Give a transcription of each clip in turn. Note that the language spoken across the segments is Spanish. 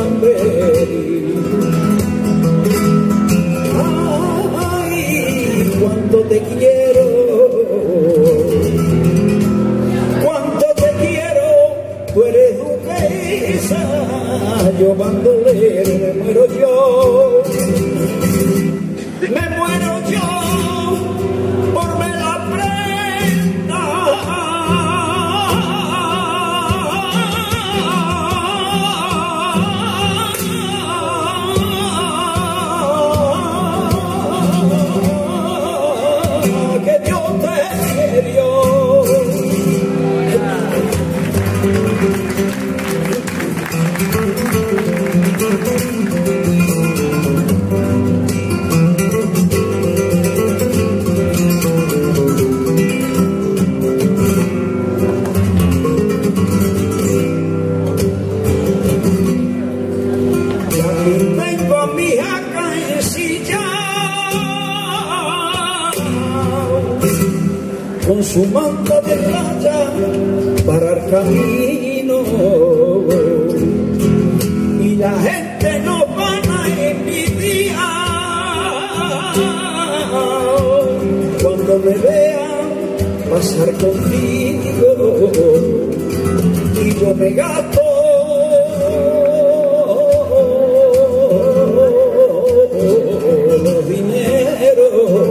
Chamberí. Ay, cuánto te quiero, cuánto te quiero, tú eres duquesa, yo bandolero, me muero yo por me la prenda. Que Dios te dio. Tengo a mi jaca ensillado con su manta de playa para el camino, y la gente nos van a envidiar cuando me vean pasar contigo, y yo me gasto dinero,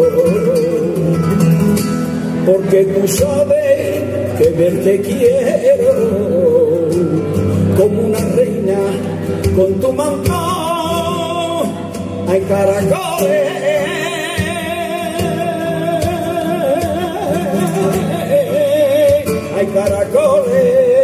porque tú sabes que verte quiero como una reina con tu manto. Hay caracoles, hay caracoles.